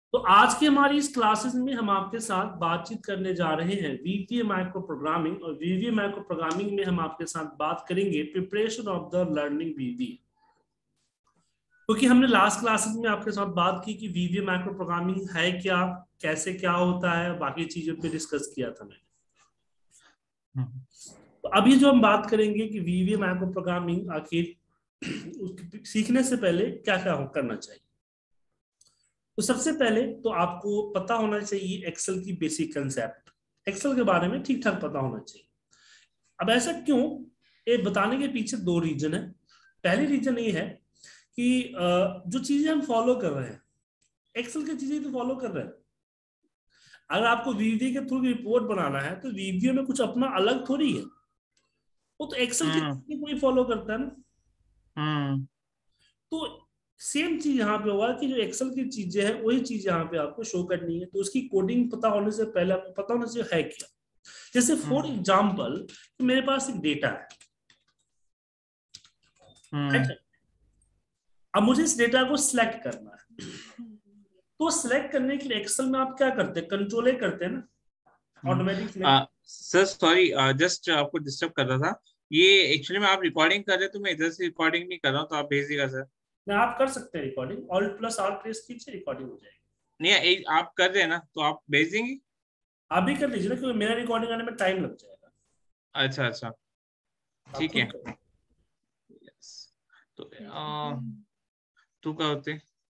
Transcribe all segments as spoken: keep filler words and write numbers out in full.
तो आज की हमारी इस क्लासेस में हम आपके साथ बातचीत करने जा रहे हैं वीवीए माइक्रो प्रोग्रामिंग। और वीवीए माइक्रो प्रोग्रामिंग में हम आपके साथ बात करेंगे preparation of the learning VBA. क्योंकि हमने लास्ट क्लासेस में आपके साथ बात की कि वीवीए माइक्रो प्रोग्रामिंग है क्या, कैसे क्या होता है, बाकी चीजों पे डिस्कस किया था मैंने। तो अभी जो हम बात करेंगे कि वीवीए माइक्रो प्रोग्रामिंग आखिर सीखने से पहले क्या क्या करना चाहिए। तो सबसे पहले तो आपको पता होना चाहिए एक्सेल की बेसिक कंसेप्ट। एक्सेल के बारे में ठीक ठाक पता होना चाहिए। अब ऐसा क्यों, ये बताने के पीछे दो रीजन है। पहली रीजन ये है कि जो चीजें हम फॉलो कर रहे हैं, एक्सेल की चीजें तो फॉलो कर रहे हैं। अगर आपको वीवीए के थ्रू रिपोर्ट बनाना है तो वीवीए में कुछ अपना अलग थोड़ी है, वो तो एक्सेल की चीजें कोई फॉलो करता है ना। तो सेम चीज यहाँ पे होगा कि जो एक्सेल की चीजें हैं वही चीज यहाँ पे आपको शो करनी है। तो उसकी कोडिंग पता होने से पहले आपको पता होना चाहिए है क्या। जैसे फॉर एग्जाम्पल मेरे पास एक डेटा है, है? अब मुझे इस डेटा को सिलेक्ट करना है। तो सिलेक्ट करने के लिए एक्सेल में आप क्या करते हैं, कंट्रोल ए करते हैं ना, automatic select. Sir sorry, just आपको डिस्टर्ब कर रहा था। ये एक्चुअली में आप रिकॉर्डिंग कर रहे हैं तो मैं इधर से रिकॉर्डिंग नहीं कर रहा हूँ, तो आप भेजिएगा सर। ना आप कर सकते हैं recording, alt plus R press कीजिए, रिकॉर्डिंग हो जाएगी। नहीं, एक आप कर रहे हैं ना, तो आप भेज देंगे। आप भी कर लीजिए ना, क्योंकि मेरा रिकॉर्डिंग आने में टाइम लग जाएगा। अच्छा अच्छा, ठीक है। तो तू क्या होते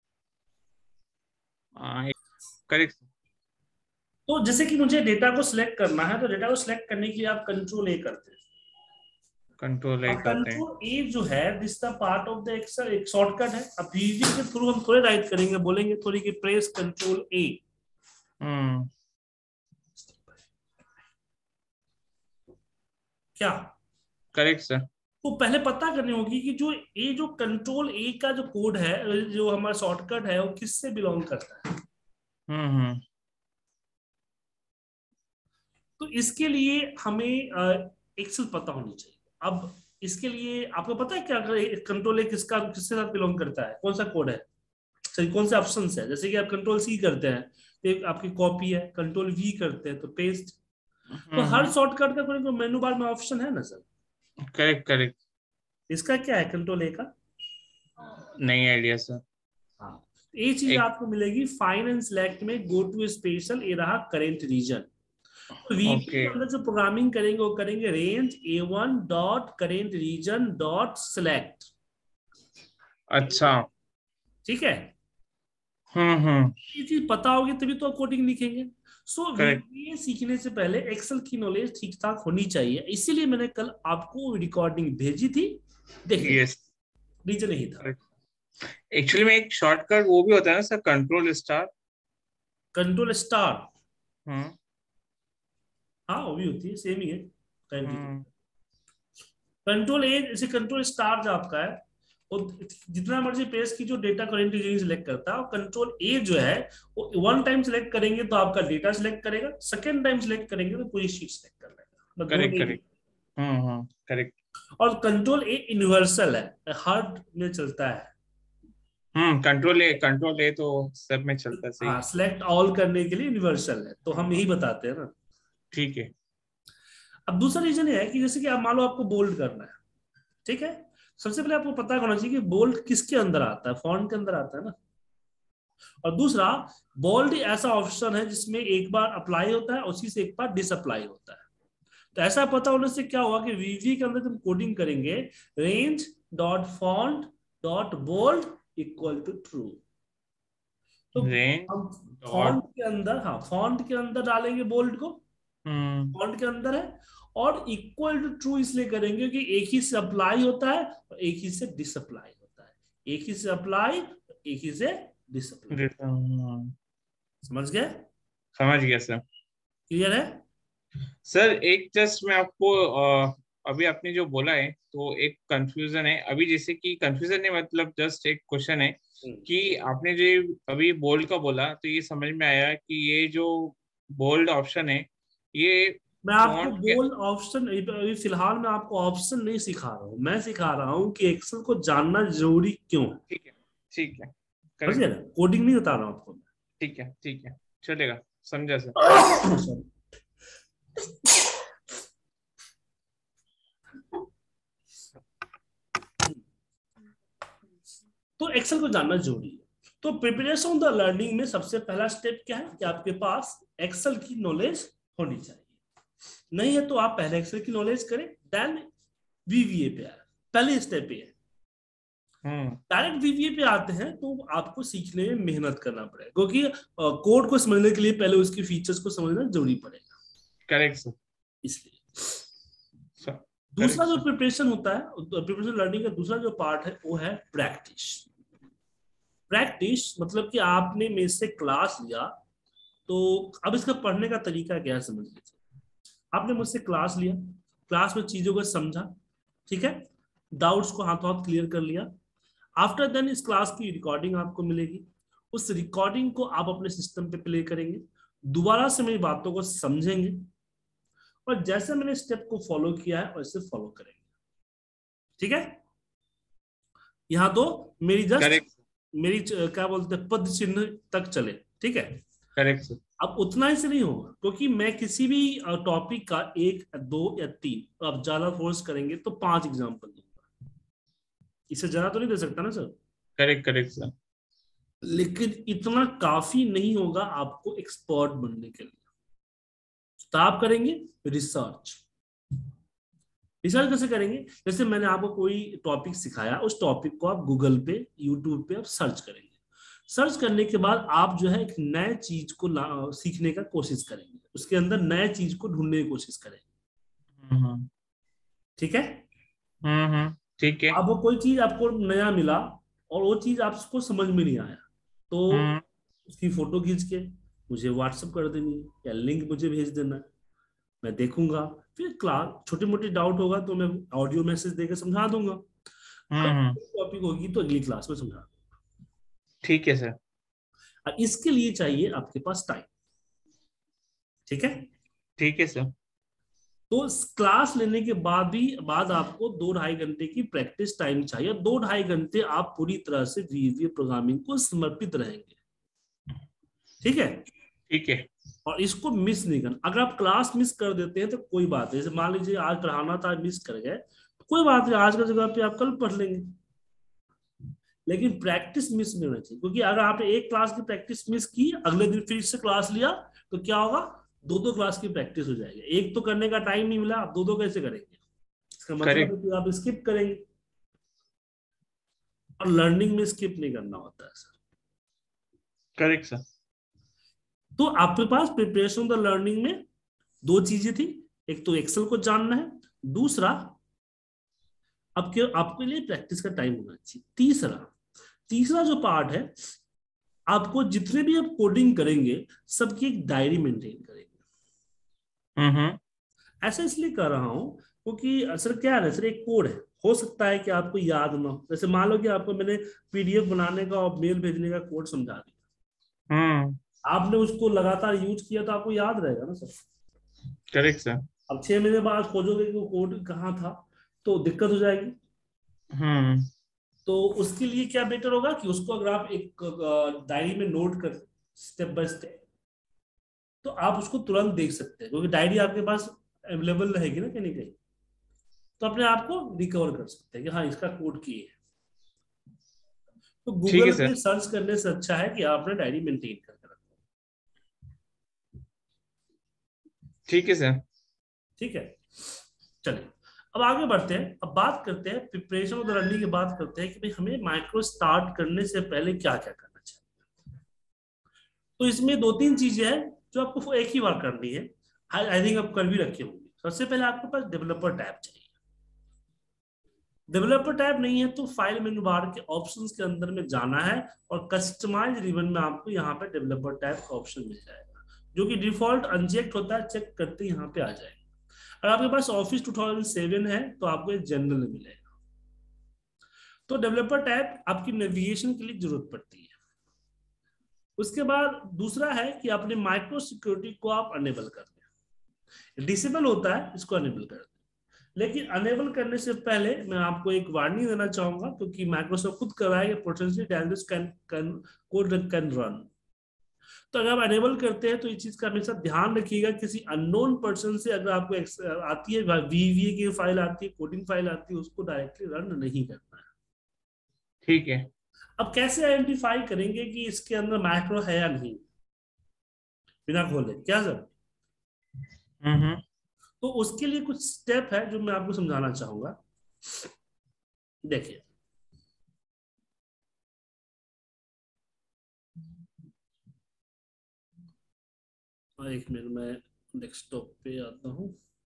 करेक्ट। तो जैसे कि मुझे डेटा को सिलेक्ट करना है, तो डेटा को सिलेक्ट करने के लिए आप कंट्रोल ए करते हैं। कंट्रोल ए अब करते हैं। कंट्रोल ए जो है this the part of the Excel, एक शॉर्टकट है। अब वीवीए के थ्रू हम थोड़े राइट करेंगे, बोलेंगे थोड़ी कि प्रेस कंट्रोल ए। हम्म क्या करेक्ट सर। तो पहले पता करनी होगी कि जो ए जो कंट्रोल ए का जो कोड है, जो हमारा शॉर्टकट है, वो किससे बिलोंग करता है। हम्म हम्म तो इसके लिए हमें एक्सेल पता होनी चाहिए। अब इसके लिए आपको पता है क्या, कंट्रोल ए किसका किसके साथ बिलोंग करता है, कौन सा कोड है, सही कौन से ऑप्शन है। जैसे कि आप कंट्रोल सी करते हैं तो एक आपकी कॉपी है, कंट्रोल वी करते हैं तो पेस्ट। तो हर हम्म शॉर्टकट का कोई मेनू बार में ऑप्शन है ना सर। Correct correct. इसका क्या है कंट्रोल ए का, नहीं आइडिया सर। हाँ ये चीज एक आपको मिलेगी फाइंड एंड सिलेक्ट में, गो टू स्पेशल, ये रहा करेंट रीजन। VP okay. के अंदर जो प्रोग्रामिंग करेंगे वो करेंगे range A one dot current region dot select. अच्छा। ठीक है, हम्म हम्म ये चीज पता होगी तभी तो कोडिंग लिखेंगे। So correct. वीबीए सीखने से पहले एक्सेल की नॉलेज ठीक ठाक होनी चाहिए, इसीलिए मैंने कल आपको रिकॉर्डिंग भेजी थी, देख लेना। यस। रीजन यही था। एक्चुअली में एक शॉर्टकट वो भी होता है ना sir, control star. Control star, हम्म हाँ वो भी होती है, सेम ही है टाइम की। हम्म कंट्रोल ए जैसे कंट्रोल स्टार जो आपका है, वो जितना मर्जी प्रेस की जो डेटा करेंट रीजन सिलेक्ट करता है, और कंट्रोल ए जो है वो वन टाइम सिलेक्ट करेंगे तो आपका डेटा सिलेक्ट करेगा, सेकेंड टाइम सिलेक्ट करेंगे तो पूरी शीट सिलेक्ट कर लेगा, दोनों करेक्ट एक। करेक्ट। हम्म हम्म करेक्ट। और कंट्रोल ए यूनिवर्सल है, हर में चलता है। हम्म कंट्रोल ए कंट्रोल ए तो सब में चलता है, सही हाँ है। सिलेक्ट ऑल करने के लिए यूनिवर्सल है, तो हम यही बताते हैं ना। ठीक है। अब दूसरा रीजन ये है कि जैसे कि आप मान लो आपको बोल्ड करना है, ठीक है। सबसे पहले आपको पता होना चाहिए कि बोल्ड किसके अंदर आता है, फॉन्ट के अंदर आता है ना। और दूसरा, बोल्ड ऐसा ऑप्शन है जिसमें एक बार अप्लाई होता है, उसी से एक बार डिसअप्लाई होता है। तो ऐसा पता होने से क्या हुआ कि वीवी के अंदर जब कोडिंग करेंगे, range dot font dot bold equal to true. तो रेंज हम डॉट। फॉन्ट के अंदर, हाँ फॉन्ट के अंदर डालेंगे बोल्ड को, हम्म फॉन्ट के अंदर है। और इक्वल टू ट्रू इसलिए करेंगे कि एक ही से अप्लाई होता है और एक ही से डिसअप्लाई होता है, एक ही से अप्लाई एक ही से डिसअप्लाई। समझ गए, समझ गया सर। क्लियर है। सर एक जस्ट मैं आपको अ, अभी आपने जो बोला है तो एक कंफ्यूजन है अभी, जैसे कि कंफ्यूजन नहीं, मतलब जस्ट एक क्वेश्चन है कि आपने जो अभी बोल्ड का बोला तो ये समझ में आया कि ये जो बोल्ड ऑप्शन है ये मैं आपको फॉन्ट के। बोल्ड ऑप्शन अभी फिलहाल मैं आपको ऑप्शन नहीं सिखा रहा हूँ, मैं सिखा रहा हूँ कि एक्सेल को जानना जरूरी क्यों है। ठीक है ठीक है समझिए करेक्ट। ना, कोडिंग नहीं बता रहा हूँ आपको। ठीक है ठीक है, चलेगा, समझा सर। तो एक्सेल को जानना जरूरी है। तो प्रिपरेशन ऑफ द लर्निंग में सबसे पहला स्टेप क्या है कि आपके पास एक्सेल की नॉलेज होनी चाहिए। नहीं है तो आप पहले एक्सेल की नॉलेज करें, देन वीवीए पे आए, पहले स्टेप पे है। डायरेक्ट वीवीए पे आते हैं तो आपको सीखने में मेहनत करना पड़ेगा, क्योंकि कोड को समझने के लिए पहले उसकी फीचर्स को समझना जरूरी पड़ेगा। Correct sir. इसलिए दूसरा जो प्रिपरेशन होता है, प्रिपरेशन लर्निंग का दूसरा जो पार्ट है वो है प्रैक्टिस। प्रैक्टिस मतलब कि आपने मेरे से क्लास लिया, तो अब इसका पढ़ने का तरीका क्या है समझ लीजिए। आपने मुझसे क्लास लिया, क्लास में चीजों को समझा, ठीक है, डाउट्स को हाथों हाथ क्लियर कर लिया। आफ्टर देन इस क्लास की रिकॉर्डिंग आपको मिलेगी, उस रिकॉर्डिंग को आप अपने सिस्टम पे प्ले करेंगे, दोबारा से मेरी बातों को समझेंगे, और जैसे मैंने स्टेप को फॉलो किया है वैसे फॉलो करेंगे। ठीक है, यहां तो मेरी जस्ट Correct. मेरी क्या बोलते हैं पद चिन्ह तक चले। ठीक है, करेक्ट सर। अब उतना ही से नहीं होगा, क्योंकि मैं किसी भी टॉपिक का एक, दो या तीन, तो आप ज्यादा फोर्स करेंगे तो पांच एग्जाम्पल दूंगा, इससे ज्यादा तो नहीं दे सकता ना सर। Correct correct sir. लेकिन इतना काफी नहीं होगा आपको एक्सपर्ट बनने के लिए। तो आप करेंगे रिसर्च। रिसर्च कैसे करेंगे? जैसे मैंने आपको कोई टॉपिक सिखाया, उस टॉपिक को आप गूगल पे, यूट्यूब पे आप सर्च करेंगे। सर्च करने के बाद आप जो है एक नए चीज को सीखने का कोशिश करेंगे, उसके अंदर नए चीज को ढूंढने की कोशिश करेंगे। ठीक है, ठीक है। अब वो कोई चीज आपको नया मिला और वो चीज आपको समझ में नहीं आया, तो उसकी फोटो खींच के मुझे व्हाट्सएप कर देनी है या लिंक मुझे भेज देना है, मैं देखूंगा। फिर क्लास छोटे मोटे डाउट होगा तो मैं ऑडियो मैसेज देकर समझा दूंगा। टॉपिक होगी तो अगली क्लास में समझा दूंगा। ठीक है सर। और इसके लिए चाहिए आपके पास टाइम। ठीक है, ठीक है सर। तो क्लास लेने के बाद भी बाद आपको दो ढाई घंटे की प्रैक्टिस टाइम चाहिए। दो ढाई घंटे आप पूरी तरह से वीवीए प्रोग्रामिंग को समर्पित रहेंगे। ठीक है, ठीक है। और इसको मिस नहीं करना। अगर आप क्लास मिस कर देते हैं तो कोई बात नहीं, जैसे मान लीजिए आज पढ़ाना था मिस कर गए तो कोई बात नहीं, आज का जगह पे आप कल पढ़ लेंगे। लेकिन प्रैक्टिस मिस नहीं होना चाहिए, क्योंकि अगर आपने एक क्लास की प्रैक्टिस मिस की, अगले दिन फिर से क्लास लिया तो क्या होगा, दो दो क्लास की प्रैक्टिस हो जाएगी। एक तो करने का टाइम नहीं मिला, आप दो दो कैसे करेंगे? इसका मतलब है कि आप स्किप करेंगे, और लर्निंग में स्किप नहीं करना होता है सर। Correct sir. तो आपके पास प्रिपरेशन द लर्निंग में दो चीजें थी, एक तो एक्सेल को जानना है, दूसरा आपके आपके लिए प्रैक्टिस का टाइम होना चाहिए। तीसरा तीसरा जो पार्ट है, आपको जितने भी आप कोडिंग करेंगे सबकी एक डायरी मेंटेन करेंगे। हम्म। ऐसा इसलिए कर रहा हूं क्योंकि सर क्या है, सर एक कोड है, हो सकता है कि आपको याद ना हो। जैसे मान लो कि आपको मैंने पीडीएफ बनाने का और मेल भेजने का कोड समझा दिया, हम्म, आपने उसको लगातार यूज किया तो आपको याद रहेगा ना सर। Correct sir. अब छह महीने बाद खोजोगे कि वो कोड कहाँ था तो दिक्कत हो जाएगी। हम्म। तो उसके लिए क्या बेटर होगा कि उसको अगर आप एक डायरी में नोट कर स्टेप बाय स्टेप, तो आप उसको तुरंत देख सकते हैं, क्योंकि डायरी आपके पास अवेलेबल रहेगी ना कहीं कहीं, तो अपने आप को रिकवर कर सकते हैं कि हाँ इसका कोड की है। तो गूगल पे सर्च करने से अच्छा है कि आपने डायरी मेंटेन करके रखो। ठीक है सर। ठीक है, चलिए अब आगे बढ़ते हैं। अब बात करते हैं प्रिपरेशन ऑफ द लर्निंग की बात करते हैं कि भाई हमें माइक्रो स्टार्ट करने से पहले क्या क्या करना चाहिए। तो इसमें दो तीन चीजें हैं जो आपको एक ही बार करनी है, आई थिंक आप कर भी रखे होंगे। सबसे पहले आपके पास डेवलपर टैब चाहिए। डेवलपर टैब नहीं है तो फाइल मेनू बार के ऑप्शंस के अंदर में जाना है और कस्टमाइज रिबन में आपको यहाँ पे डेवलपर टैब का ऑप्शन मिल जाएगा, जो कि डिफॉल्ट अनचेक्ड होता है, चेक करते यहाँ पे आ जाएगा। अगर आपके पास ऑफिस टू थाउजेंड सेवन है तो आपको जनरल में मिलेगा। तो डेवलपर टैब आपकी नेविगेशन के लिए जरूरत पड़ती है। उसके बाद दूसरा है कि अपने माइक्रो सिक्योरिटी को आप अनेबल कर दें। डिसेबल होता है, इसको अनेबल कर दें। लेकिन अनेबल करने से पहले मैं आपको एक वार्निंग देना चाहूंगा, क्योंकि माइक्रोसॉफ्ट खुद कर रहा है कि potential damages can can code can run. तो अगर आप अनेबल करते हैं तो इस चीज का हमेशा ध्यान रखिएगा, किसी अननोन पर्सन से अगर आपको आती है वीवीए की फाइल आती है, कोडिंग फाइल आती है, उसको डायरेक्टली रन नहीं करना है। ठीक है। अब कैसे आइडेंटिफाई करेंगे कि इसके अंदर मैक्रो है या नहीं बिना खोले, क्या सर? हम्म। तो उसके लिए कुछ स्टेप है जो मैं आपको समझाना चाहूंगा। देखिए, एक मिनट में डेस्कटॉप पे आता हूं।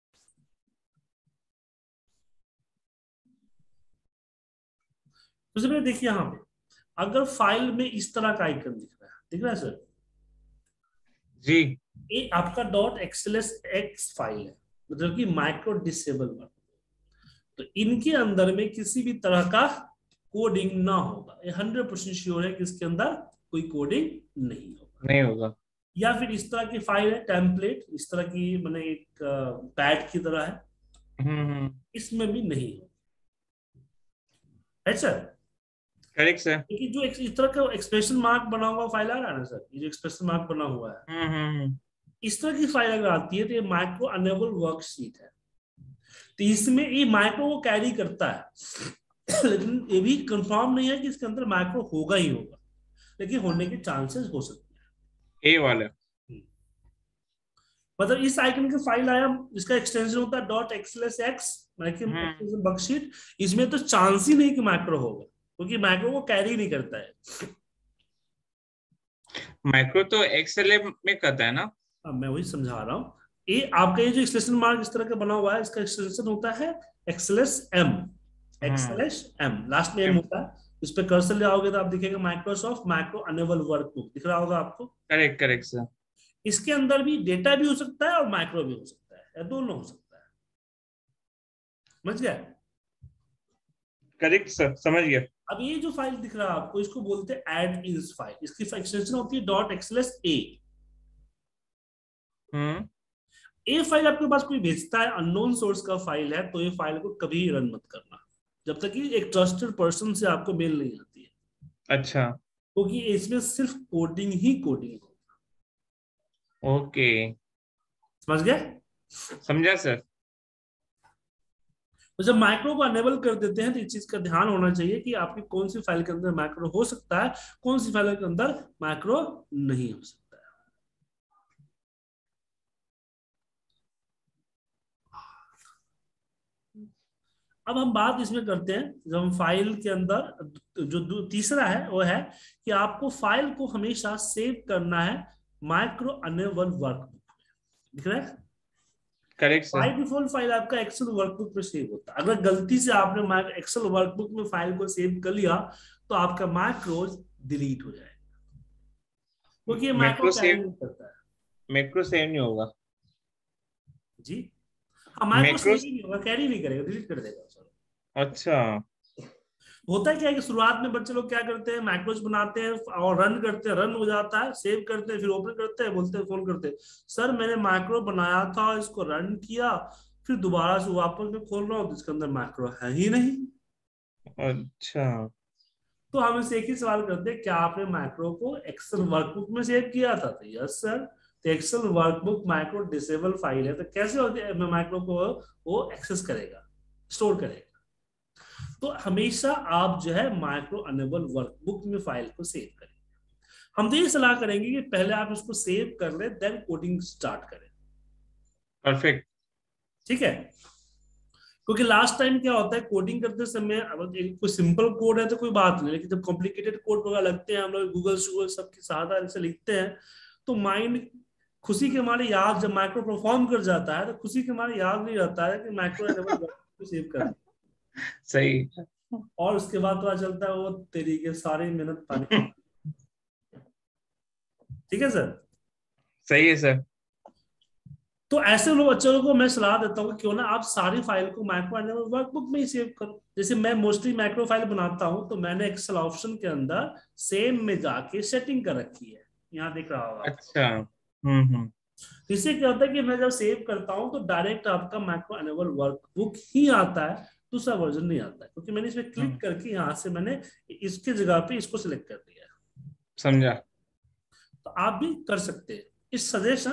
तो सबसे देखिए यहाँ पे, अगर फाइल में इस तरह का आइकन दिख रहा है, दिख रहा है सर? जी। ये आपका डॉट एक्सएलएस एक्स फाइल है, मतलब कि माइक्रो डिसेबल वर्क। तो इनके अंदर में किसी भी तरह का कोडिंग ना होगा, ये हंड्रेड परसेंट श्योर है कि इसके अंदर कोई कोडिंग नहीं होगा। नहीं होगा। या फिर इस तरह की फाइल है टेम्पलेट, इस तरह की, मैंने एक पैड की तरह है, हम्म। इसमें भी नहीं होगा, है सर? Correct sir. लेकिन जो इस तरह का एक्सप्रेशन मार्क बना हुआ फाइल आ रहा है ना सर, ये जो एक्सप्रेशन मार्क बना हुआ है, हम्म हम्म इस तरह की फाइल अगर आती है तो ये माइक्रो अनेबल वर्कशीट है। तो इसमें ये माइक्रो को कैरी करता है लेकिन ये भी कंफर्म नहीं है कि इसके अंदर माइक्रो होगा ही होगा, लेकिन होने के चांसेस हो सकते ए वाला। हैं। मतलब इस आइकन का फाइल आया, इसका एक्सटेंशन होता है डॉट एक्सएलएस एक्स हम्म। वर्कशीट, इसमें तो चांस ही नहीं कि माइक्रो होगा, क्योंकि माइक्रो को कैरी नहीं करता है। माइक्रो तो एक्सएल में करता है ना? अब मैं वही समझा रहा हूँ, ये आपका ये जो एक्सटेंशन मार्क इस तरह का बना हुआ है, इसका एक्सटेंशन होता है एक्सएलएस एम, हम्म। एक्सएलएस एम, लास्ट में एम होता है। इस पे कर्सर ले आओगे तो आप दिखेगा माइक्रोसॉफ्ट माइक्रो अनेबल वर्कबुक दिख रहा होगा आपको। Correct correct sir. इसके अंदर भी डेटा भी हो सकता है और माइक्रो भी हो सकता है, या दोनों हो सकता है। समझ गया? करेक्ट सर, समझ गया। अब ये जो फाइल दिख रहा है आपको, इसको बोलते हैं एड इज फाइल, इसकी एक्सटेंशन होती है डॉट एक्सएलएस ए। हम्म। ये फाइल आपके पास कोई भेजता है, अननोन सोर्स का फाइल है, तो ये फाइल को कभी रन मत करना जब तक कि एक ट्रस्टेड पर्सन से आपको मेल नहीं आती है, अच्छा। क्योंकि तो इसमें सिर्फ कोडिंग ही कोडिंग होगा। ओके। समझ गए? समझा सर। तो जब माइक्रो को अनेबल कर देते हैं तो इस चीज का ध्यान होना चाहिए कि आपकी कौन सी फाइल के अंदर माइक्रो हो सकता है, कौन सी फाइल के अंदर माइक्रो नहीं हो सकता है। अब हम बात इसमें करते हैं, जब हम फाइल के अंदर जो तीसरा है वो है कि आपको फाइल को हमेशा सेव करना है माइक्रो अनेबल वर्कबुक में। दिख रहा है? Correct sir. By default file आपका एक्सेल वर्कबुक में सेव होता है। अगर गलती से आपने एक्सेल वर्कबुक में फाइल को सेव कर लिया तो आपका मैक्रोज डिलीट हो जाएगा, क्योंकि ये मैक्रो मैक्रो कैरी सेव। नहीं करता है। मैक्रो सेव नहीं होगा। जी हाँ, मैक्रो मैक्रो। सेव ही नहीं होगा, कैरी नहीं करेगा, डिलीट कर देगा सर। अच्छा। होता है क्या है कि शुरुआत में बच्चे लोग क्या करते हैं, मैक्रोज बनाते हैं और रन करते हैं, रन हो जाता है, सेव करते हैं, फिर ओपन करते हैं, बोलते हैं, फोन करते हैं, सर मैंने मैक्रो बनाया था, इसको रन किया, फिर दोबारा से वापस में खोल रहा हूँ तो इसके अंदर मैक्रो है ही नहीं। अच्छा। तो हम इसे एक ही सवाल करते हैं, क्या आपने मैक्रो को एक्सेल वर्कबुक में सेव किया था? तो यस सर। तो Excel workbook macro disable file है, तो कैसे मैक्रो को वो एक्सेस करेगा, स्टोर करेगा? तो हमेशा आप जो है माइक्रो अनेबल वर्कबुक में फाइल को सेव करें। हम तो ये सलाह करेंगे कि पहले आप इसको सेव कर ले, देन कोडिंग स्टार्ट करें। परफेक्ट। ठीक है? क्योंकि लास्ट टाइम क्या होता है, कोडिंग करते समय अगर कोई सिंपल कोड है तो कोई बात नहीं, लेकिन जब कॉम्प्लिकेटेड कोड वगैरह लगते हैं, हम लोग गूगल शूगल सबकी सहायता से लिखते हैं, तो माइंड खुशी के मारे याद, जब माइक्रो परफॉर्म कर जाता है तो खुशी के मारे याद नहीं रहता है कि माइक्रो अनेबल को सेव कर, सही। और उसके बाद पता चलता है वो तरीके सारी मेहनत पानी। ठीक है सर? सही है सर। तो ऐसे लोग बच्चों को मैं सलाह देता हूँ कि क्यों ना आप सारी फाइल को माइक्रो अनेबल वर्कबुक में ही सेव करो। जैसे मैं मोस्टली माइक्रो फाइल बनाता हूँ, तो मैंने एक्सेल ऑप्शन के अंदर सेम में जाके सेटिंग कर रखी है, यहाँ दिख रहा होगा। अच्छा। हम्म हम्म। तो इससे क्या होता है कि मैं जब सेव करता हूँ तो डायरेक्ट आपका माइक्रो अनेबल वर्कबुक ही आता है, दूसरा वर्जन नहीं आता है, क्योंकि मैंने इसमें क्लिक हम्म, करके यहाँ से मैंने इसके जगह पे इसको सिलेक्ट कर दिया है। समझा। तो आप भी कर सकते हैं। इस सजेशन,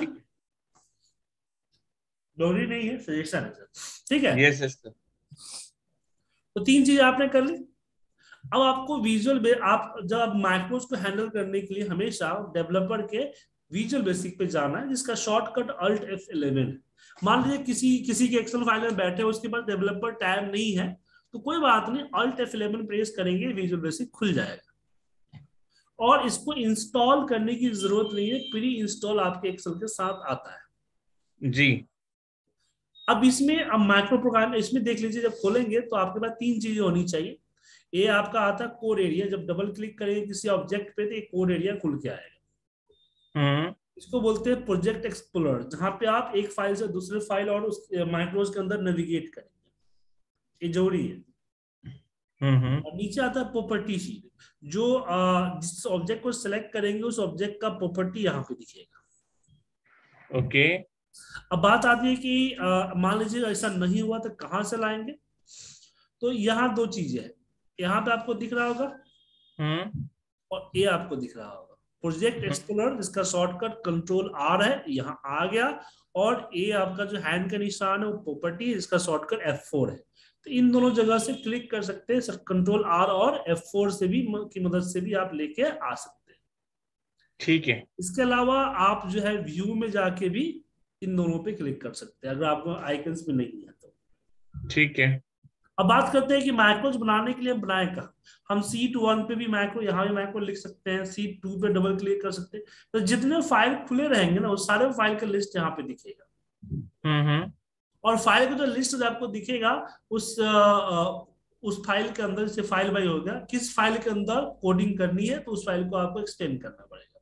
जरूरी नहीं है, सजेशन है सर, ठीक है। Yes yes sir. तो तीन चीज आपने कर ली। अब आपको विजुअल, आप जब आप माइक्रोज को हैंडल करने के लिए हमेशा डेवलपर के विजुअल बेसिक पे जाना है, जिसका शॉर्टकट अल्ट एफ इलेवन है। मान लीजिए किसी किसी के एक्सेल फाइल में बैठे हो, उसके पास डेवलपर टैब नहीं है, तो कोई बात नहीं, अल्ट एफ इलेवन प्रेस करेंगे, विजुअल बेसिक खुल जाएगा। और इसको इंस्टॉल करने की जरूरत नहीं है, प्री इंस्टॉल आपके एक्सेल के साथ आता है जी। अब इसमें, अब माइक्रो प्रोग्राम इसमें देख लीजिए, जब खोलेंगे तो आपके पास तीन चीजें होनी चाहिए। ये आपका आता है कोड एरिया, जब डबल क्लिक करेंगे किसी ऑब्जेक्ट पे तो एक कोड एरिया खुल के आएगा। हम्म। इसको बोलते हैं प्रोजेक्ट एक्सप्लोरर, जहां पे आप एक फाइल से दूसरे फाइल और उस माइक्रोज के अंदर नेविगेट करेंगे, ये जरूरी है। हम्म। और नीचे आता है प्रॉपर्टी शीट, जो आ, जिस ऑब्जेक्ट को सिलेक्ट करेंगे उस ऑब्जेक्ट का प्रॉपर्टी यहाँ पे दिखेगा। ओके। अब बात आती है कि आ, मान लीजिए ऐसा नहीं हुआ तो कहाँ से लाएंगे। तो यहाँ दो चीजें हैं, यहाँ पे आपको दिख रहा होगा हम्म। और ये आपको दिख रहा होगा प्रोजेक्ट एक्सप्लोरर, जिसका शॉर्टकट कंट्रोल आर है, यहाँ आ गया। और ये आपका जो हैंड का निशान है वो प्रॉपर्टी, इसका शॉर्टकट एफ फोर है। तो इन दोनों जगह से क्लिक कर सकते हैं, कंट्रोल आर और एफ फोर से भी की मदद से भी आप लेके आ सकते हैं। ठीक है। इसके अलावा आप जो है व्यू में जाके भी इन दोनों पे क्लिक कर सकते हैं, अगर आपको आइकन्स में नहीं है तो। ठीक है। अब बात करते हैं कि मैक्रोज बनाने के लिए हम बनाए कहाँ। हम सीट वन पे भी मैक्रो, यहाँ भी मैक्रो लिख सकते हैं, सीट टू पे डबल क्लिक कर सकते हैं। तो जितने फाइल खुले रहेंगे ना, उस सारे फाइल का लिस्ट यहाँ पे दिखेगा। हम्म। और फाइल का जो लिस्ट आपको दिखेगा, उस आ, उस फाइल के अंदर से फाइल बाई होगा, किस फाइल के अंदर कोडिंग करनी है, तो उस फाइल को आपको एक्सटेंड करना पड़ेगा।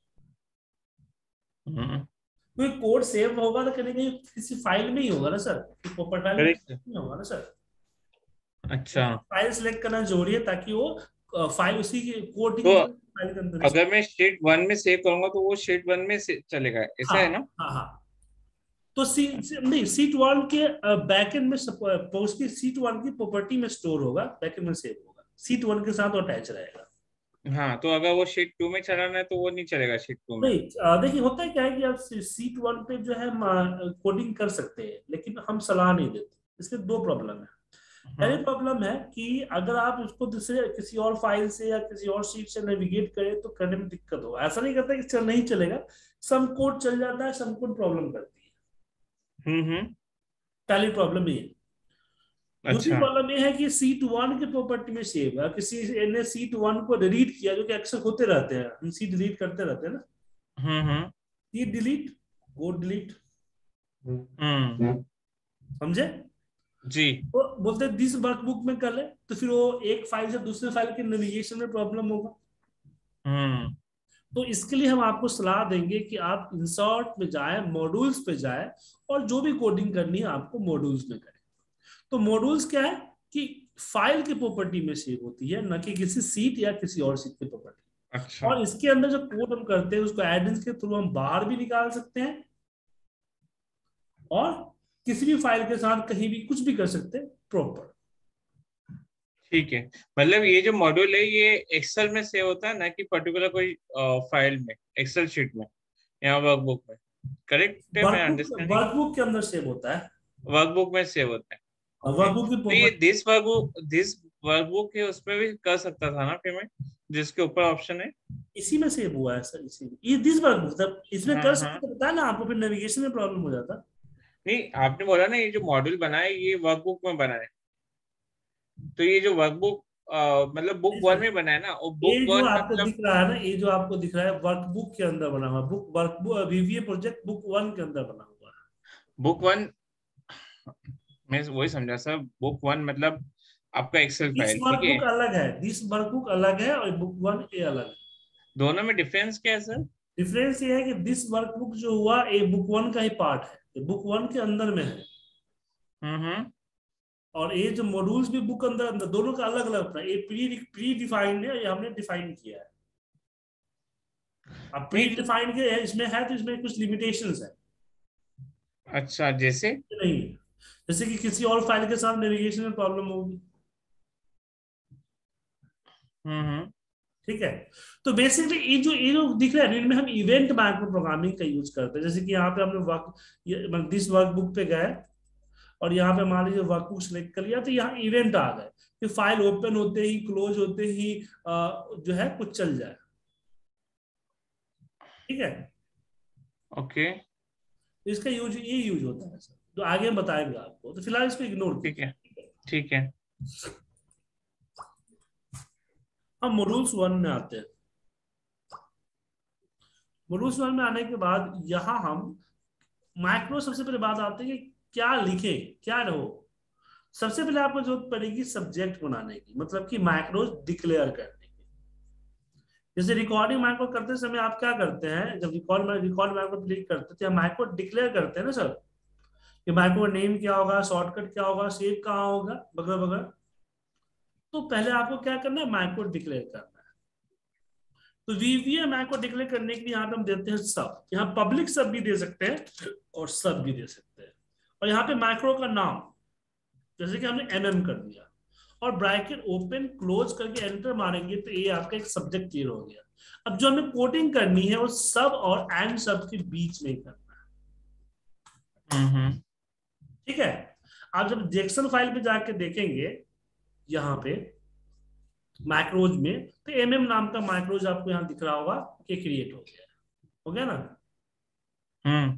हम्म। कोई कोड सेव होगा तो कहीं कहीं किसी फाइल में ही होगा ना सर, प्रॉपर फाइल में करेक्ट। नहीं होगा ना सर। अच्छा। फाइल सेलेक्ट करना जरूरी है, ताकि वो फाइल उसी की तो कोडिंग फाइल के अंदर। अगर मैं शीट वन में सेव करूंगा तो वो शीट वन में से चलेगा, ऐसा हाँ है ना? हाँ हाँ। तो सी नहीं, सीट वन के बैकएंड में पोस्ट की सीट वन की प्रॉपर्टी में स्टोर होगा, बैकएंड में सेव होगा, सीट वन के साथ अटैच रहेगा। हाँ, तो अगर वो शीट टू में चलाना है तो वो नहीं चलेगा शीट टू में। नहीं, अ, देखिए होता है क्या है कि आप सीट वन पे जो है कोडिंग कर सकते हैं, लेकिन हम सलाह नहीं देते। इसमें दो प्रॉब्लम है। पहली हाँ। प्रॉब्लम है कि अगर आप उसको दूसरे किसी और फाइल से या किसी और शीट से नेविगेट करें तो करने में दिक्कत होगा। ऐसा नहीं करता कि चल नहीं चलेगा, सम कोड चल जाता है, सम कोड प्रॉब्लम करती है। हम्म हम्म। पहली प्रॉब्लम ये है। दूसरी अच्छा। प्रॉब्लम ये है कि सीट वन की प्रॉपर्टी में सेव है, किसी ने सीट वन को डिलीट किया, जो कि अक्सर होते रहते हैं, हम सीट डिलीट करते रहते हैं ना। हम्म हम्म। सीट डिलीट, कोड डिलीट, हम्म। समझे। जी। तो बोलते हैं दिस वर्कबुक में कर ले, तो फिर वो एक फाइल से दूसरे फाइल के नेविगेशन में प्रॉब्लम होगा। हम्म। तो इसके लिए हम आपको सलाह देंगे कि आप इंसर्ट में जाएं, मॉड्यूल्स पे जाएं, और जो भी कोडिंग करनी है आपको मॉड्यूल्स में करें। तो मॉड्यूल्स क्या है कि फाइल की प्रॉपर्टी में सेव होती है, न कि किसी सीट या किसी और सीट की प्रॉपर्टी। अच्छा। और इसके अंदर जो कोड हम करते हैं उसको एडिंस के थ्रू हम बाहर भी निकाल सकते हैं, और किसी भी फाइल के साथ कहीं भी कुछ भी कर सकते हैं प्रॉपर। ठीक है, मतलब ये जो मॉड्यूल है ये एक्सेल में सेव होता है ना कि पर्टिकुलर कोई फाइल में, एक्सेल शीट में या वर्कबुक में? करेक्ट है मेरा वर्कबुक अंडरस्टैंडिंग? वर्कबुक के अंदर सेव होता है। वर्कबुक में सेव होता है। ओके, वर्कबुक की तो ये property this workbook this workbook है उसमें भी कर सकता था ना पेमेंट, जिसके ऊपर ऑप्शन है? इसी में सेव हुआ है सर, इसी में, ये दिस वर्कबुक तब इसमें कर हाँ सकते, हाँ। तो बताया ना आपको, फिर नेविगेशन में प्रॉब्लम हो जाता। नहीं, आपने बोला ना ये जो मॉड्यूल बना है ये वर्कबुक में बना है, तो ये जो वर्कबुक मतलब बुक नहीं वन सर, में बना है ना, और ये बुक जो वन आपको मतलब दिख रहा है ना, ये जो आपको दिख रहा है वर्कबुक के अंदर बना हुआ, book workbook VBA project book one के अंदर बना हुआ है। बुक वन, मैं वही समझा सर, बुक वन मतलब आपका एक्सेल दिस फाइल, ठीक है? वर्कबुक अलग है, दिस वर्कबुक अलग है, और बुक वन ये अलग है। दोनों में डिफरेंस क्या है सर? डिफरेंस ये है कि दिस वर्कबुक जो हुआ ये बुक वन का ही पार्ट है, ये बुक वन के अंदर में है। हम्म हम्म। और ये जो मॉड्यूल्स भी बुक अंदर अंदर, दोनों का अलग अलग है। ये प्री प्री डिफाइंड है, ये हमने डिफाइन किया है। अब प्री नहीं तो, डिफाइंड के इसमें है तो इसमें कुछ लिमिटेशंस है, अच्छा जैसे? नहीं है। जैसे कि किसी और फाइल के साथ नेविगेशन में प्रॉब्लम होगी, हम्म हम्म। ठीक है। तो बेसिकली ये जो ये जो दिख रहा है इनमें हम इवेंट माइक्रो प्रोग्रामिंग का यूज करते हैं। जैसे कि यहाँ पे हमने वर्क मतलब दिस वर्कबुक पे गए और यहाँ पे मान लीजिए वर्कबुक सिलेक्ट कर लिया, तो यहाँ इवेंट आ गए कि फाइल ओपन होते ही क्लोज होते ही आ, जो है कुछ चल जाए। ठीक है। ओके तो इसका यूज ये यूज होता है सर, तो आगे हम बताएंगे आपको, तो फिलहाल इसको इग्नोर ठीक है कीजिए। ठीक है। हम मॉड्यूल्स वन में आते हैं। मॉड्यूल्स वन में आने के बाद यहाँ हम माइक्रो, सबसे पहले बात आती है कि क्या लिखे क्या रहो। सबसे पहले आपको जरूरत पड़ेगी सब्जेक्ट बनाने की, मतलब कि माइक्रो डिक्लेयर करने की। जैसे रिकॉर्डिंग माइक्रो करते समय आप क्या करते हैं, जब रिकॉर्ड रिकॉर्ड माइक्रो क्लिक करते हैं माइक्रो डिक्लेयर करते हैं ना सर, कि माइक्रो नेम क्या होगा, शॉर्टकट क्या होगा, सेव कहाँ होगा, वगैरह वगैरह। तो पहले आपको क्या करना है, माइक्रो डिक्लेयर करना है। तो वीवीएम माइक्रो डिक्लेयर करने के लिए यहाँ पे हम देते हैं सब, यहाँ पब्लिक सब भी दे सकते हैं और सब भी दे सकते हैं। और यहाँ पे माइक्रो का नाम जैसे कि हमने एमएम कर दिया और ब्रैकेट ओपन क्लोज करके एंटर मारेंगे, तो ये आपका एक सब्जेक्ट क्लियर हो गया। अब जो हमें कोडिंग करनी है वो सब और एंड सब के बीच में करना है। हम्म ठीक है। आप जब जेक्सन फाइल पे जाके देखेंगे यहाँ पे मैक्रोज में, तो एमएम नाम का मैक्रोज आपको यहाँ दिख रहा होगा कि क्रिएट हो गया। हो गया ना। हम्म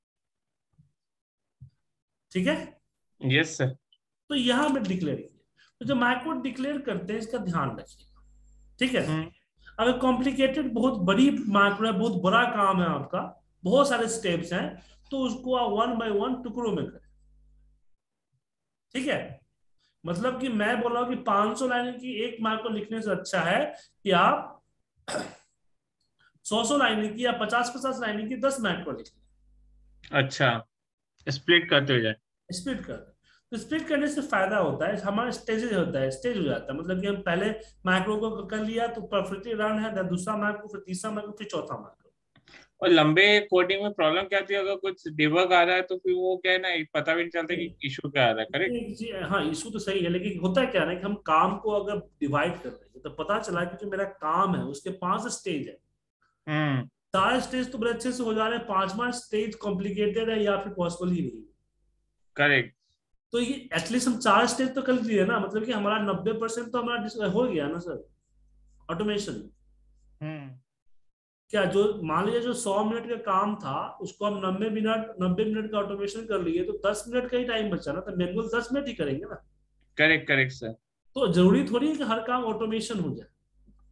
ठीक है। Yes sir. तो यहाँ में डिक्लेयर किया, तो जब मैक्रो डिक्लेयर करते हैं इसका ध्यान रखिएगा। ठीक है। हम्म अगर कॉम्प्लिकेटेड बहुत बड़ी मैक्रो है, बहुत बड़ा काम है आपका, बहुत सारे स्टेप्स हैं, तो उसको आप वन बाय वन टुकड़ों में करें। ठीक है। मतलब कि मैं बोल रहा हूं कि पांच सौ लाइन की एक मैक्रो लिखने से अच्छा है कि आप सौ सौ लाइन की या पचास पचास लाइन की दस मैक्रो लिख लें। अच्छा, स्प्लिट करते हो जाए। स्प्लिट कर दें। तो स्प्लिट करने से फायदा होता है, हमारा स्टेज होता है, स्टेज हो जाता है, मतलब कि हम पहले मैक्रो को कर लिया तो परफेक्टली रन है, दूसरा मैक्रो, फिर तीसरा मैक्रो, फिर चौथा मैक्रो। और लंबे कोडिंग में प्रॉब्लम क्या आती है, अगर कुछ डिबग आ रहा है तो फिर वो क्या है ना, पता भी नहीं चलता कि इशू क्या आ रहा है। करेक्ट। जी हाँ, इशू तो सही है, लेकिन होता है क्या ना कि हम काम को अगर डिवाइड कर रहे हैं तो पता चला कि जो मेरा काम है उसके पांच स्टेज है। हम्म चार स्टेज तो बड़े अच्छे से हो जा रहे हैं, पांचवा स्टेज कॉम्प्लिकेटेड है या फिर पॉसिबल ही नहीं है। करेक्ट। तो ये एटलीस्ट हम चार स्टेज तो कर लिए ना, मतलब कि हमारा नब्बे परसेंट तो हमारा हो गया ना सर, ऑटोमेशन। हम्म क्या जो मान लीजिए जो सौ मिनट का काम था उसको हम नब्बे मिनट नब्बे मिनट का ऑटोमेशन कर लिए, तो दस मिनट का ही टाइम बचा ना, तो मैनुअल दस मिनट ही करेंगे ना। Correct correct sir. तो जरूरी थोड़ी है कि हर काम ऑटोमेशन हो जाए,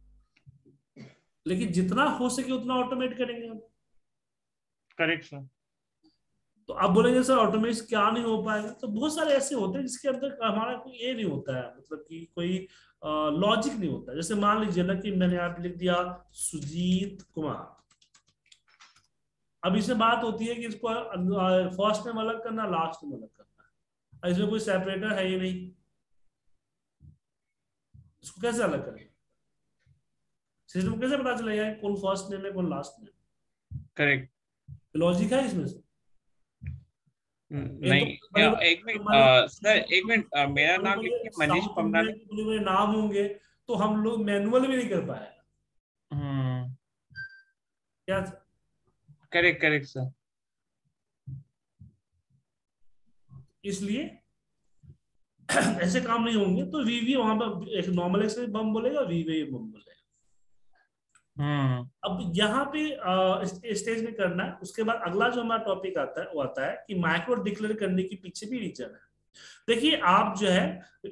लेकिन जितना हो सके उतना ऑटोमेट करेंगे हम। Correct sir. तो आप बोलेंगे सर ऑटोमेशन क्या नहीं हो पाएगा, तो बहुत सारे ऐसे होते हैं जिसके अंदर हमारा कोई ये नहीं होता है, मतलब कि कोई लॉजिक नहीं होता। जैसे मान लीजिए ना कि मैंने यहाँ पे लिख दिया सुजीत कुमार। अब इसमें बात होती है कि इसको फर्स्ट नेम अलग करना, लास्ट नेम अलग करना, और इसमें कोई सेपरेटर है ही नहीं, इसको कैसे अलग करेंगे? सिस्टम को कैसे पता चलेगा कौन फर्स्ट नेम है कौन लास्ट नेम? करेक्ट। लॉजिक है इसमें से? एक तो नहीं, बड़े एक मिनट बड़े सर, एक मिनट। अ, मेरा बड़े नाम बड़े लिखिए, मनीष साउथ इंडिया पमनानी। के बड़े बड़े नाम होंगे, तो हम लोग मैनुअल भी नहीं कर पाएगा हम्म क्या? Correct correct sir. इसलिए ऐसे काम नहीं होंगे। तो वीवी वहां पर एक नॉर्मल एक्स बम बोलेगा, वीवी बम बोलेगा। हम्म अब यहाँ पे स्टेज में करना है, उसके बाद अगला जो हमारा टॉपिक आता है वो आता है कि माइक्रो डिक्लेयर करने के पीछे भी रीजन है। देखिए आप जो है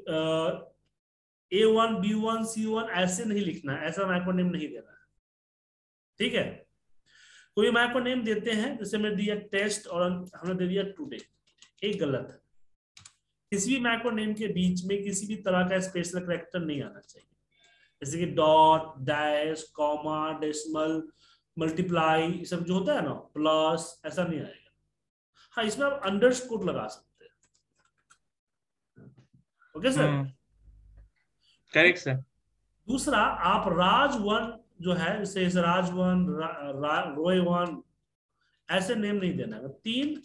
A one B one C one ऐसे नहीं लिखना है, ऐसा माइक्रो नेम नहीं देना है। ठीक है। कोई माइक्रो नेम देते हैं, जैसे मैं दिया टेस्ट और हमने दे दिया टुडे, एक गलत है। किसी भी मैक्रो नेम के बीच में किसी भी तरह का स्पेशल कैरेक्टर नहीं आना चाहिए, जैसे कि dot, dash, comma, decimal, multiply, ये सब जो होता है ना, प्लस, ऐसा नहीं आएगा। हाँ, इसमें आप अंडरस्कोर लगा सकते हैं। Okay sir. हम्म करेक्ट सर। दूसरा, आप राज वन जो है, जैसे राज वन, रा, रा, रोय वन, ऐसे नेम नहीं देना है। तीन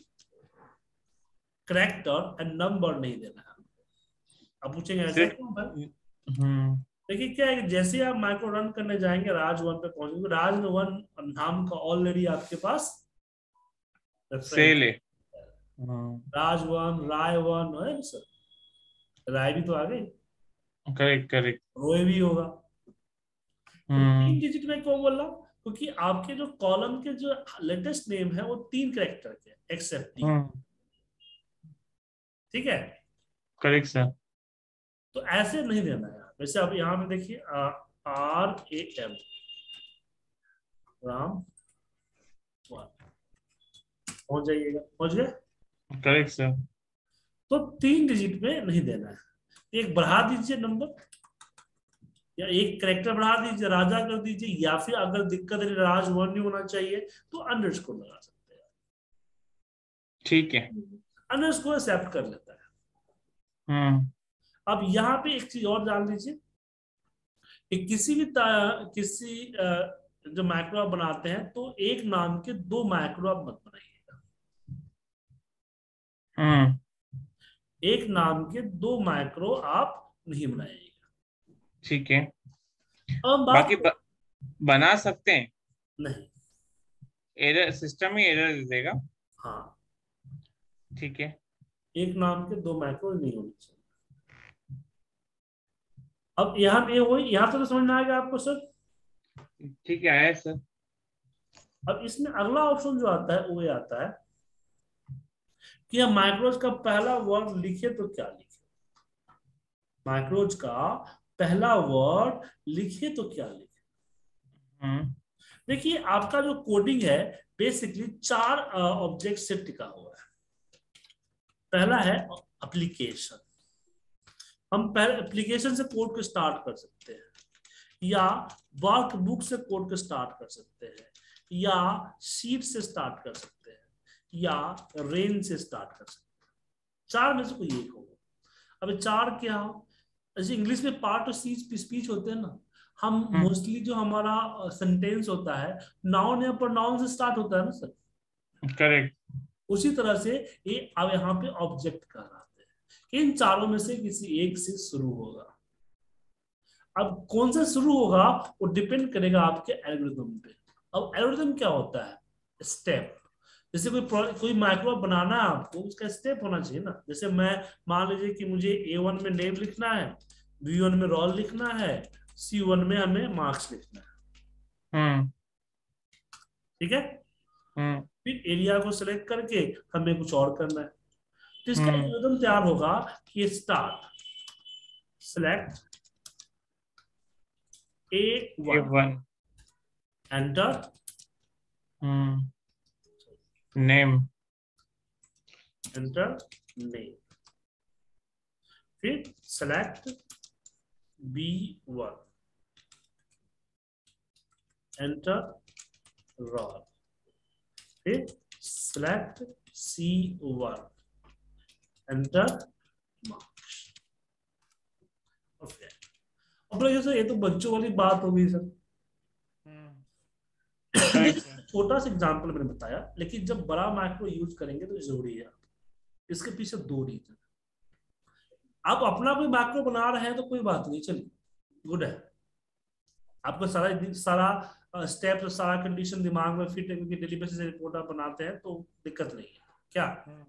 करेक्टर एंड नंबर नहीं देना है। आप पूछेंगे ऐसा सर। क्यों भाई? हम्म देखिए क्या है, जैसे ही आप माइक्रो रन करने जाएंगे राज वन पे पहुंचेंगे, राज वन नाम का ऑलरेडी आपके पास रेफरेंस, सेल है। राज वन, राय वन है ना सर, राय भी तो आ गई, करेक्ट करेक्ट। रोय भी होगा। तो हम्म तीन डिजिट में क्यों बोल रहा हूँ, क्योंकि आपके जो कॉलम के जो लेटेस्ट नेम है वो तीन कैरेक्टर के एक्सेप्ट डी, हम्म ठीक है। Correct sir. तो ऐसे नहीं देना है। वैसे आप यहाँ पे देखिए R A M Ram one, पहुंच जाइएगा, पहुंच गए। Correct sir. तो तीन डिजिट में नहीं देना है, एक बढ़ा दीजिए नंबर, या एक करेक्टर बढ़ा दीजिए, राजा कर दीजिए, या फिर अगर दिक्कत है राज वन नहीं होना चाहिए तो अंडरस्कोर लगा सकते हैं, ठीक है। अंडरस्कोर एक्सेप्ट कर लेता है। हम्म अब यहाँ पे एक चीज और जान लीजिए कि किसी भी ता- किसी अ, जो माइक्रो आप बनाते हैं तो एक नाम के दो माइक्रो आप मत बनाइएगा, हम्म एक नाम के दो माइक्रो आप नहीं बनाइएगा। ठीक है। अब हम बात बाकी ब, बना सकते हैं, नहीं, एरर सिस्टम ही एरर दे देगा। हाँ, ठीक है। एक नाम के दो माइक्रो नहीं होने चाहिए। अब यहाँ पे वही, यहाँ तो समझ में आ गया आपको सर। ठीक है, आया सर। अब इसमें अगला ऑप्शन जो आता है वो ये आता है कि हम माइक्रोज का पहला वर्ड लिखे तो क्या लिखे, माइक्रोज का पहला वर्ड लिखे तो क्या लिखे। हम्म देखिए आपका जो कोडिंग है बेसिकली चार ऑब्जेक्ट से टिका हुआ है। पहला है एप्लीकेशन, हम पहले एप्लीकेशन से कोड को स्टार्ट कर सकते हैं, या वर्कबुक से कोड को स्टार्ट कर सकते हैं, या शीट से स्टार्ट कर सकते हैं, या रेंज से स्टार्ट कर सकते हैं। चार में से कोई एक होगा। अब चार क्या हो, जैसे इंग्लिश में पार्ट और स्पीच होते हैं ना, हम हम्म मोस्टली जो हमारा सेंटेंस होता है नाउन या प्रोनाउन से स्टार्ट होता है ना सर, करेक्ट। उसी तरह से ये अब यहाँ पे ऑब्जेक्ट कहलाते हैं। इन चारों में से किसी एक से शुरू होगा। अब कौन सा शुरू होगा वो डिपेंड करेगा आपके एल्गोरिथम पे। अब एल्गोरिथम क्या होता है, स्टेप। जैसे कोई कोई माइक्रो बनाना है आपको, उसका स्टेप होना चाहिए ना। जैसे मैं मान लीजिए कि मुझे ए वन में नेम लिखना है, बी वन में रोल लिखना है, सी वन में हमें मार्क्स लिखना है, हम्म ठीक है। हम्म फिर एरिया को सिलेक्ट करके हमें कुछ और करना है, तो इसका हम्म एल्गोरिथम तैयार होगा कि start select A A one, one. Enter hmm name. Enter name, फिर select B one, enter roll, फिर select C one, enter marks. Okay, अब लगे सर ये तो बच्चों वाली बात हो गई सर। छोटा सा एग्जांपल मैंने बताया, लेकिन जब बड़ा माइक्रो यूज करेंगे तो जरूरी है। इसके पीछे दो रीजन, आप अपना कोई मैक्रो बना रहे हैं तो कोई बात नहीं, चलिए गुड है, आपको सारा सारा स्टेप सारा कंडीशन दिमाग में फिट है, क्योंकि डेली बेसिस रिपोर्ट आप बनाते हैं तो दिक्कत नहीं है क्या।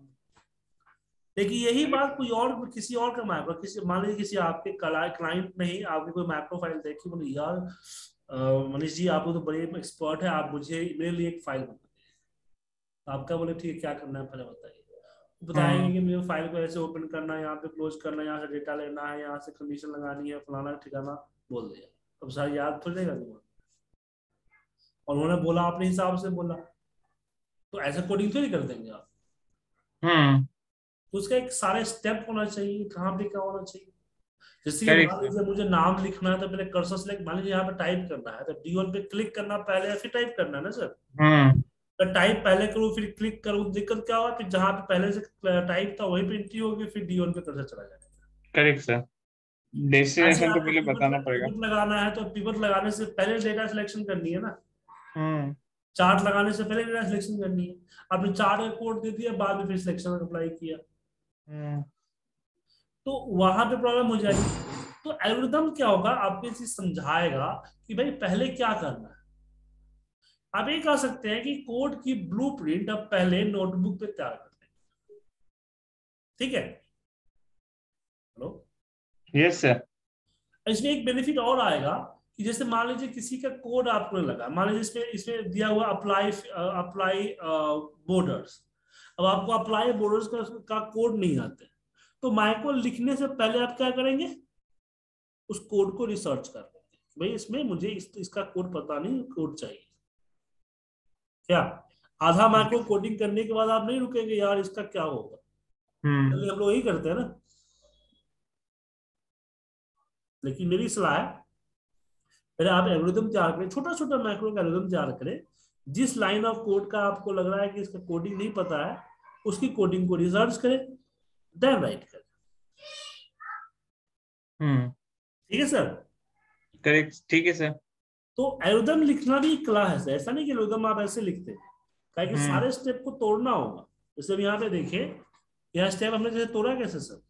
देखिए यही बात कोई और किसी और का मैक्रो, किसी मान लीजिए किसी आपके क्लाइंट ने ही आपकी कोई मैक्रो फाइल देखी, बोले यार मनीष जी आप तो बड़े एक्सपर्ट है, आप मुझे मेरे लिए एक फाइल बना दीजिए। आपका बोले ठीक है क्या करना है पहले बताइए, बताएंगे कि मुझे फाइल को ऐसे ओपन करना है, यहाँ पे क्लोज करना है, यहाँ से डेटा लेना है, यहाँ से कंडीशन लगानी है, फलाना ठिकाना बोल दिया। अब सारा याद थोड़ी रहेगा तुम्हारा, और उन्होंने बोला अपने हिसाब से बोला, तो ऐसा कोडिंग थोड़ी कर देंगे आप। हम्म तो उसका एक सारे स्टेप होना चाहिए, कहाँ पे क्या होना चाहिए। जैसे कि मान करेक्ट। लीजिए मुझे नाम लिखना है तो पहले कर्सर सेलेक्ट, मान लीजिए यहाँ पे टाइप करना है तो डी वन पे क्लिक करना पहले या फिर टाइप करना है ना सर। हम्म तो टाइप पहले करूँ फिर क्लिक करूँ, दिक्कत क्या होगा, फिर जहाँ पे पहले से टाइप था वहीं पे एंट्री होगी, फिर डी वन पे कर्सर चला जाएगा। Correct sir. ऐसे डेस्टिनेशन तो आपको पहले पिवट बताना पड़ेगा। पिवट लगाना है तो पिवट लगाने से पहले डेटा सिलेक्शन करनी है ना, हम्म चार्ट लगाने से पहले डेटा सिलेक्शन करनी है। आपने चार्ट का कोड दे दिया, बाद में फिर सिलेक्शन अप्लाई किया, हम्म तो वहां पे प्रॉब्लम हो जाएगी। तो एल्गोरिदम क्या होगा, आपको ये चीज समझाएगा कि भाई पहले क्या करना है। आप ये कह सकते हैं कि कोड की ब्लूप्रिंट अब पहले नोटबुक पे तैयार कर लें, ठीक है। Hello, yes sir. इसमें एक बेनिफिट और आएगा कि जैसे मान लीजिए किसी का कोड आपको लगा, मान लीजिए इसमें इसमें दिया हुआ अप्लाई अप्लाई बॉर्डर्स। अब आपको अप्लाई बॉर्डर्स का, का कोड नहीं आते, तो माइक्रो लिखने से पहले आप क्या करेंगे, उस कोड को रिसर्च कर लेंगे, भाई इसमें मुझे इस, इसका कोड पता नहीं, कोड चाहिए क्या। आधा माइक्रो कोडिंग करने के बाद आप नहीं रुकेंगे यार इसका क्या होगा, हम्म हम लोग यही करते हैं ना। लेकिन मेरी सलाह है, पहले आप एल्गोरिथम तैयार करें, छोटा छोटा मैक्रो का एल्गोरिथम तैयार करें। जिस लाइन ऑफ कोड का आपको लग रहा है कि इसका कोडिंग नहीं पता है, उसकी कोडिंग को रिसर्च करें, देन राइट करें। हम्म ठीक है सर। करेक्ट, ठीक है सर। तो एल्गोरिथम लिखना भी एक कला है सर, ऐसा नहीं कि एल्गोरिथम आप ऐसे लिखते हैं, कि हम्म सारे स्टेप को तोड़ना होगा। जैसे अब यहाँ पे देखिए, यह स्टेप हमने जैसे तोड़ा कैसे सर,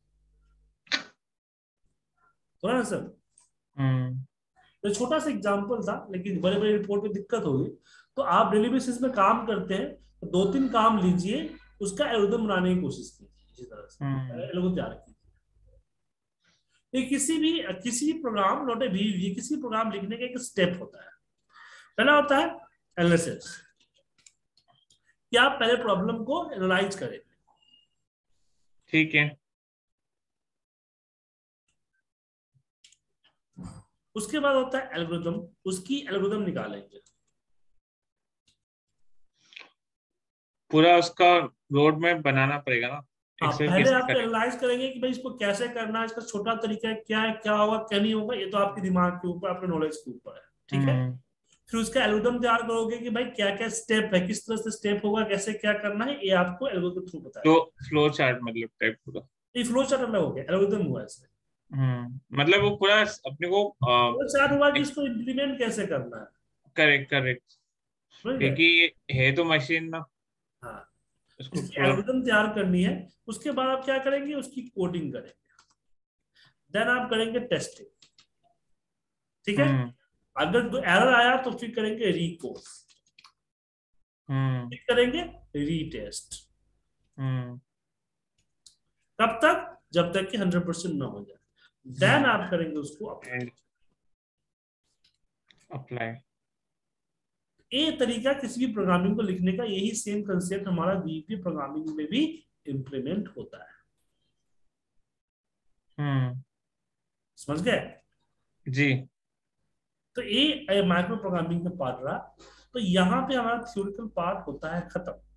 तोड़ा ना सर। हम्म तो छोटा सा एग्जांपल था, लेकिन बड़े बड़े रिपोर्ट में दिक्कत होगी। तो आप डेली बेसिस में काम करते हैं, तो दो तीन काम लीजिए, उसका एल्गोरिथम बनाने की कोशिश कीजिए, इसी तरह से हम्म एल्गोरिथम तैयार कीजिए। ये किसी भी किसी भी प्रोग्राम, नॉट ए वी किसी प्रोग्राम लिखने का एक स्टेप होता है। पहला होता है एनालिसिस, कि आप पहले प्रॉब्लम को एनालाइज करें। ठीक है। उसके बाद होता है एल्गोरिथम, उसकी एल्गोरिथम निकालेंगे। पूरा उसका रोड मैप बनाना पड़ेगा ना, हाँ, एक्सेल पहले कैसे आप करें। एनालाइज करेंगे कि भाई इसको कैसे करना है, इसका छोटा तरीका है, क्या है, क्या होगा क्या नहीं होगा, ये तो आपके दिमाग के ऊपर, आपके नॉलेज के ऊपर है, ठीक है। हम्म फिर उसका एल्गोरिथम तैयार करोगे कि भाई क्या क्या स्टेप है, किस तरह से स्टेप होगा, कैसे क्या करना है, ये आपको एल्गोरिथम थ्रू फ्लो बताएगा। फ्लो चार्ट मतलब टाइप पूरा। ये फ्लो चार्ट अलग हो गया, एल्गोरिथम हुआ इसमें। हम्म मतलब वो पूरा अपने को फ्लो चार्ट हुआ कि इसको इम्प्लीमेंट कैसे करना है, करेक्ट करेक्ट, समझ गए। क्योंकि ये है तो मशीन ना, हाँ, उसको इसकी थोड़ा। एल्गोरिथम तैयार करनी है। उसके बाद आप क्या करेंगे, उसकी कोडिंग करेंगे, देन आप करेंगे टेस्टिंग, ठीक है। हम्म अगर कोई एरर आया तो फिर करेंगे रिकोड, हम्म फिर करेंगे रीटेस्ट। हम्म कब तक, जब तक कि हंड्रेड परसेंट ना हो जाए, देन हम्म आप करेंगे उसको अप्लाई। And apply. ये तरीका किसी भी प्रोग्रामिंग को लिखने का, यही सेम कंसेप्ट हमारा वीपी प्रोग्रामिंग में भी इंप्लीमेंट होता है, हम्म समझ गए। जी। तो ये माइक्रो प्रोग्रामिंग का पार्ट रहा। तो यहाँ पे हमारा थ्योरिटिकल पार्ट होता है खत्म।